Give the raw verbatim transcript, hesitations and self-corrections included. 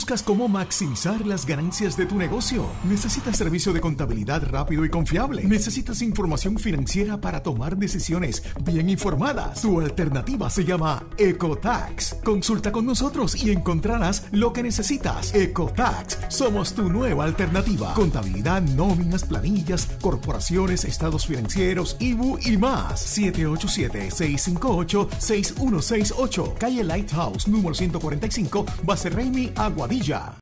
¿Buscas cómo maximizar las ganancias de tu negocio? ¿Necesitas servicio de contabilidad rápido y confiable? ¿Necesitas información financiera para tomar decisiones bien informadas? Tu alternativa se llama Ecotax. Consulta con nosotros y encontrarás lo que necesitas. Ecotax, somos tu nueva alternativa. Contabilidad, nóminas, planillas, corporaciones, estados financieros, I B U y más. siete ocho siete, seis cinco ocho, seis uno seis ocho. Calle Lighthouse, número ciento cuarenta y cinco, Base Raimi, Aguadilla.